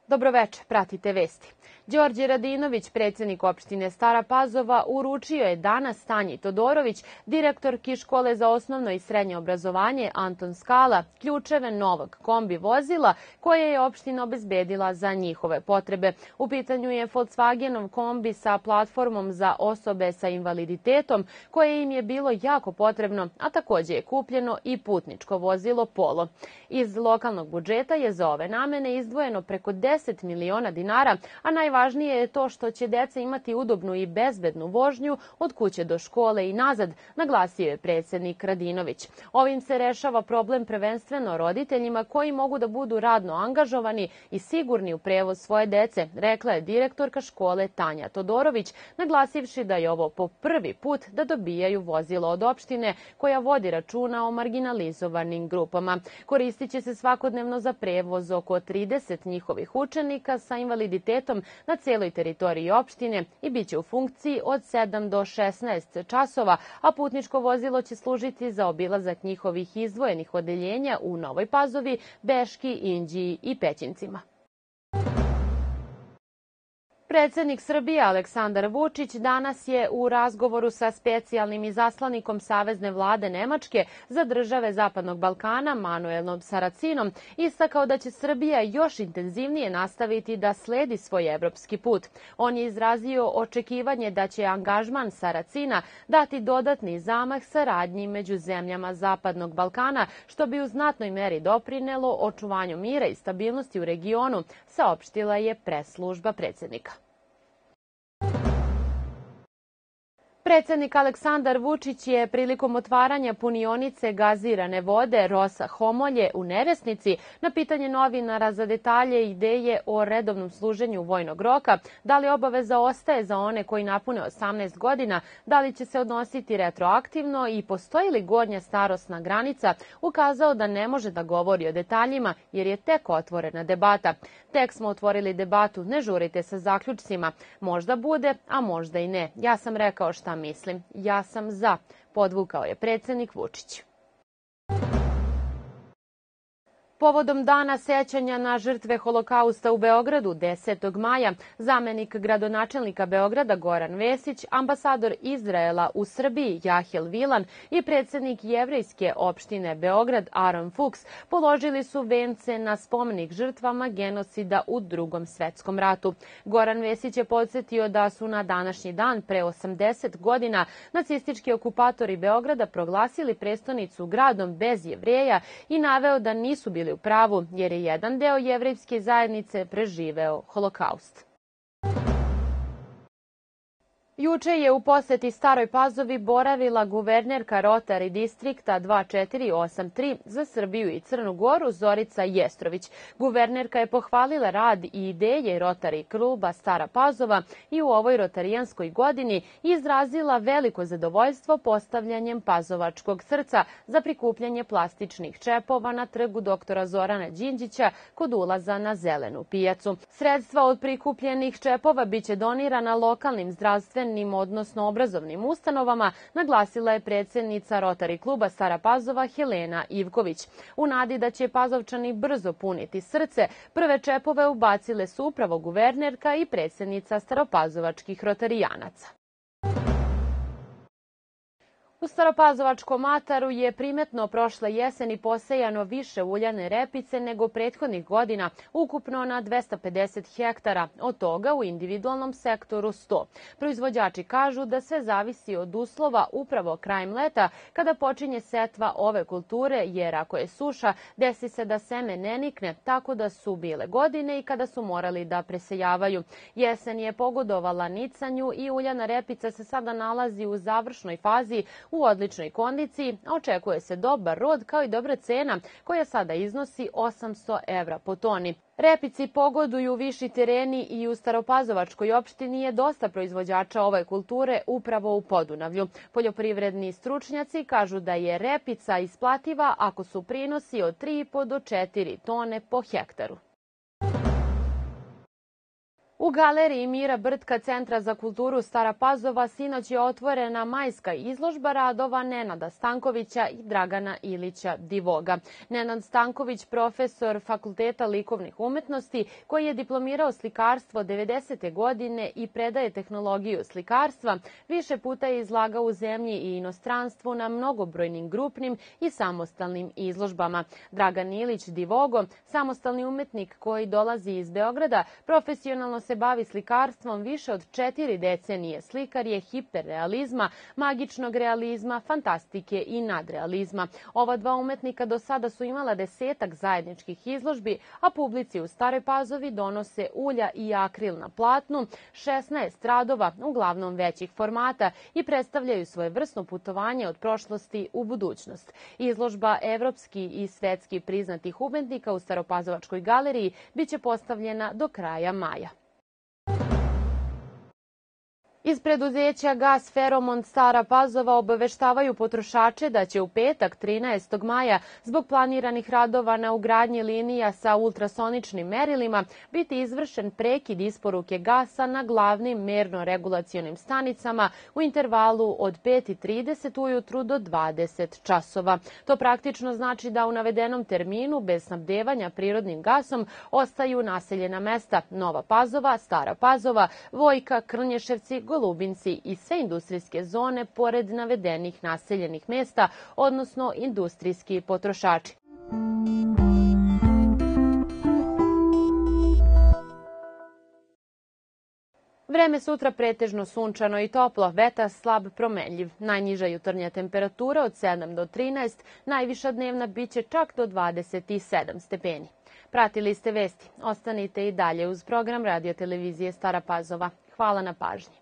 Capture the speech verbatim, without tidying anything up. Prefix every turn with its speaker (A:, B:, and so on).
A: Dobroveče, pratite vesti. Đorđe Radinović, predsjednik opštine Stara Pazova, uručio je danas Tanji Todorović, direktorki škole za osnovno i srednje obrazovanje Anton Skala, ključeve novog kombi vozila koje je opština obezbedila za njihove potrebe. U pitanju je Volkswagenov kombi sa platformom za osobe sa invaliditetom koje im je bilo jako potrebno, a također je kupljeno i putničko vozilo Polo. Iz lokalnog budžeta je za ove namene izdvojeno preko deset miliona dinara, a najvažnije je to što će deca imati udobnu i bezbednu vožnju od kuće do škole i nazad, naglasio je predsjednik Radinović. Ovim se rešava problem prvenstveno roditeljima koji mogu da budu radno angažovani i sigurni u prevoz svoje dece, rekla je direktorka škole Tanja Todorović, naglasivši da je ovo po prvi put da dobijaju vozilo od opštine koja vodi računa o marginalizovanim grupama. Koristit će se svakodnevno za prevoz oko trideset njihovih učenika sa invaliditetom na celoj teritoriji opštine i bit će u funkciji od sedam do šesnaest časova, a putničko vozilo će služiti za obilazak njihovih izdvojenih odeljenja u Novoj Pazovi, Beški, Inđiji i Pećincima. Predsjednik Srbije Aleksandar Vučić danas je u razgovoru sa specijalnim izaslanikom Savezne vlade Nemačke za države Zapadnog Balkana Manuelom Saracinom istakao da će Srbija još intenzivnije nastaviti da sledi svoj evropski put. On je izrazio očekivanje da će angažman Saracina dati dodatni zamah saradnji među zemljama Zapadnog Balkana, što bi u znatnoj meri doprinelo očuvanju mira i stabilnosti u regionu, saopštila je pres-služba predsjednika. Predsjednik Aleksandar Vučić je prilikom otvaranja punionice gazirane vode Rosa Homolje u Neresnici na pitanje novinara za detalje i ideje o redovnom služenju vojnog roka, da li obaveza ostaje za one koji napune osamnaest godina, da li će se odnositi retroaktivno i postoji li gornja starosna granica, ukazao da ne može da govori o detaljima jer je tek otvorena debata. Tek smo otvorili debatu, ne žurite sa zaključcima. Možda bude, a možda i ne. Ja sam rekao šta mislim. Ja sam za, podvukao je predsjednik Vučić. Povodom dana sećanja na žrtve Holokausta u Beogradu desetog maja, zamenik gradonačelnika Beograda Goran Vesić, ambasador Izraela u Srbiji Jahel Vilan i predsjednik jevrejske opštine Beograd Aron Fuchs položili su vence na spomenik žrtvama genocida u Drugom svetskom ratu. Goran Vesić je podsjetio da su na današnji dan pre osamdeset godina nacistički okupatori Beograda proglasili prestonicu gradom bez Jevreja i naveo da nisu bili u pravu jer je jedan deo jevrejske zajednice preživeo Holokaust. Juče je u poseti Staroj Pazovi boravila guvernerka Rotary distrikta dva četiri osam tri za Srbiju i Crnu Goru Zorica Jestrović. Guvernerka je pohvalila rad i ideje Rotary kluba Stara Pazova i u ovoj rotarijanskoj godini izrazila veliko zadovoljstvo postavljanjem pazovačkog srca za prikupljanje plastičnih čepova na trgu doktora Zorana Đinđića kod ulaza na Zelenu pijacu. Sredstva od prikupljenih čepova biće donirana lokalnim zdravstvenim odnosno obrazovnim ustanovama, naglasila je predsjednica Rotary kluba Stara Pazova Helena Ivković. U nadi da će Pazovčani brzo puniti srce, prve čepove ubacile su upravo guvernerka i predsjednica staropazovačkih rotarijanaca. U Staropazovačkom ataru je primetno prošle jeseni posejano više uljane repice nego prethodnih godina, ukupno na dvesta pedeset hektara, od toga u individualnom sektoru sto. Proizvođači kažu da sve zavisi od uslova upravo krajem leta kada počinje setva ove kulture, jer ako je suša, desi se da seme ne nikne, tako da su bile godine i kada su morali da presejavaju. Jesen je pogodovala nicanju i uljana repica se sada nalazi u završnoj fazi u odličnoj kondiciji, a očekuje se dobar rod kao i dobra cena koja sada iznosi osamsto evra po toni. Repici pogoduju viši tereni i u Staropazovačkoj opštini je dosta proizvođača ove kulture upravo u Podunavlju. Poljoprivredni stručnjaci kažu da je repica isplativa ako su prinosi od tri i po do četiri tone po hektaru. U galeriji Mira Brtka Centra za kulturu Stara Pazova sinoć je otvorena majska izložba radova Nenada Stankovića i Dragana Ilića Divoga. Nenad Stanković, profesor Fakulteta likovnih umetnosti, koji je diplomirao slikarstvo devedesete godine i predaje tehnologiju slikarstva, više puta je izlagao u zemlji i inostranstvu na mnogobrojnim grupnim i samostalnim izložbama. Dragan Ilić Divogo, samostalni umetnik koji dolazi iz Beograda, profesionalno se bavi slikarstvom više od četiri decenije. Slikar je hiperrealizma, magičnog realizma, fantastike i nadrealizma. Ova dva umetnika do sada su imala desetak zajedničkih izložbi, a publici u Staroj Pazovi donose ulja i akril na platnu, šesnaest radova, uglavnom većih formata, i predstavljaju svojevrsno putovanje od prošlosti u budućnost. Izložba evropski i svetski priznatih umetnika u Staropazovačkoj galeriji biće postavljena do kraja maja. Iz preduzeća Gas Feromont Stara Pazova obaveštavaju potrošače da će u petak trinaestog maja zbog planiranih radova na ugradnji linija sa ultrasoničnim merilima biti izvršen prekid isporuke gasa na glavnim merno-regulacionim stanicama u intervalu od pet i trideset ujutru do dvadeset časova. To praktično znači da u navedenom terminu bez snabdevanja prirodnim gasom ostaju naseljena mesta Nova Pazova, Stara Pazova, Vojka, Krnješevci, Golubinci i sve industrijske zone pored navedenih naseljenih mesta, odnosno industrijski potrošači. Vreme sutra pretežno sunčano i toplo, vetar slab promenljiv. Najniža jutarnja temperatura od sedam do trinaest, najviša dnevna biće čak do dvadeset sedam stepeni. Pratili ste vesti. Ostanite i dalje uz program Radio televizije Stara Pazova. Hvala na pažnji.